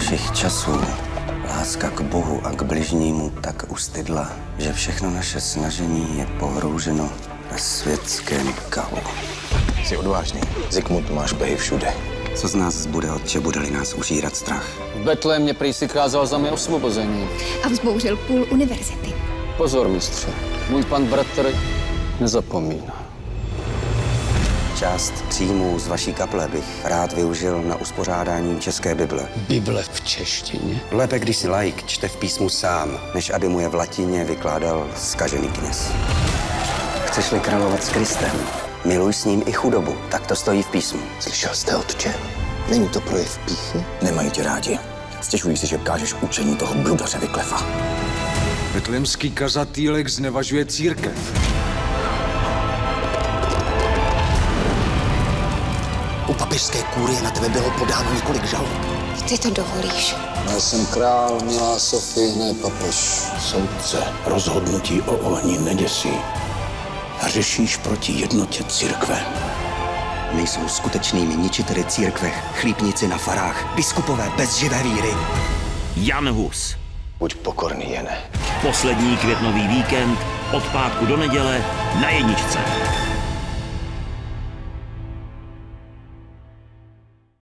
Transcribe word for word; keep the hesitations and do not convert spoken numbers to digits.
našich časů láska k Bohu a k bližnímu tak ustydla, že všechno naše snažení je pohrouženo ve světském kalu. Jsi odvážný. Zikmund má špehy všude. Co z nás zbude, otče, bude-li nás užírat strach? V Betlémě prý si kázal za mé osvobození. A vzbouřil půl univerzity. Pozor, mistře. Můj pan bratr nezapomíná. Část příjmů z vaší kaple bych rád využil na uspořádání české Bible. Bible v češtině? Lépe, když si laik čte v písmu sám, než aby mu je v latině vykládal zkažený kněz. Chceš-li královat s Kristem, miluj s ním i chudobu. Tak to stojí v písmu. Slyšel jste, otče? Není to projev pýchy? Nemají tě rádi. Stěžují si, že kážeš učení toho bludaře Vyklefa. Betlémský kazatýlek znevažuje církev. U papežské kůrie na tebe bylo podáno několik žalob. Ty to dovolíš. Já jsem král, milá Sofie, ne papež. Soudce rozhodnutí o ohni neděsí. A řešíš proti jednotě církve. Nejsou skutečnými ničiteli církve, chlípníci na farách, biskupové bez živé víry. Jan Hus. Buď pokorný, Jene. Poslední květnový víkend od pátku do neděle na jedničce.